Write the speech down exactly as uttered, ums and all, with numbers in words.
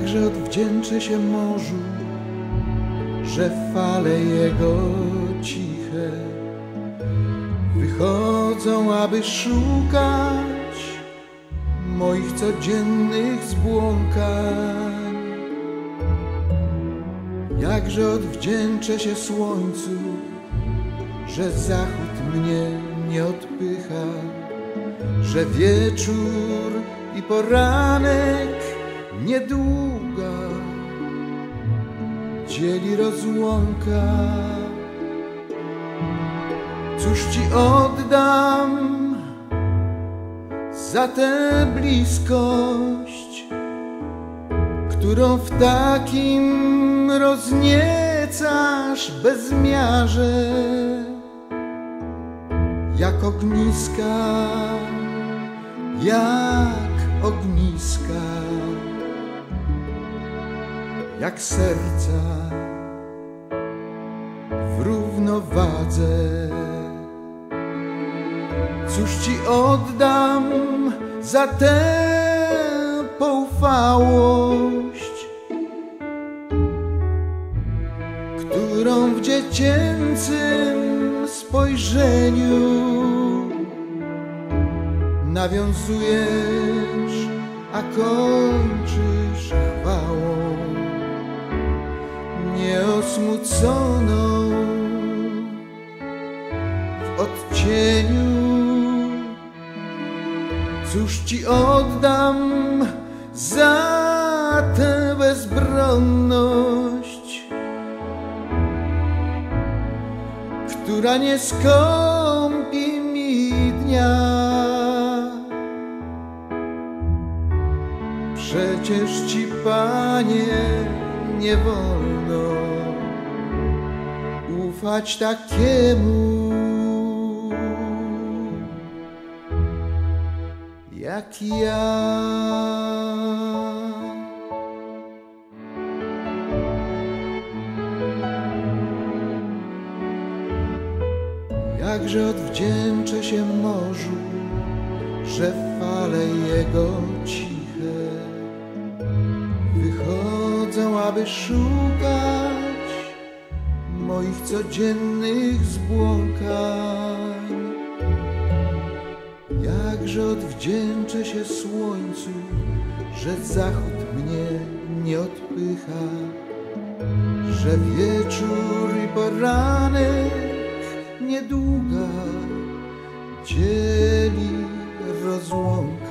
Jakże odwdzięczę się morzu, że fale jego ciche wychodzą, aby szukać moich codziennych zbłąkań. Jakże odwdzięczę się słońcu, że zachód mnie nie odpycha, że wieczór i poranek niedługa dzieli rozłąka. Cóż ci oddam za tę bliskość, którą w takim rozniecasz bezmiarze, jak ogniska, jak ogniska, jak serca w równowadze. Cóż ci oddam za tę poufałość, którą w dziecięcym spojrzeniu nawiązujesz, a kończysz chwałą nieosmuconą w odcieniu. Cóż ci oddam za tę bezbronność, która nie skąpi mi dnia. Przecież ci, Panie, nie wolno ufać takiemu jak ja. Jakże odwdzięczę się morzu, że fale jego ciche wychodzą, aby szukać moich codziennych zbłąkań. Jakże odwdzięczę się słońcu, że zachód mnie nie odpycha, że wieczór i poranek niedługa dzieli rozłąkę.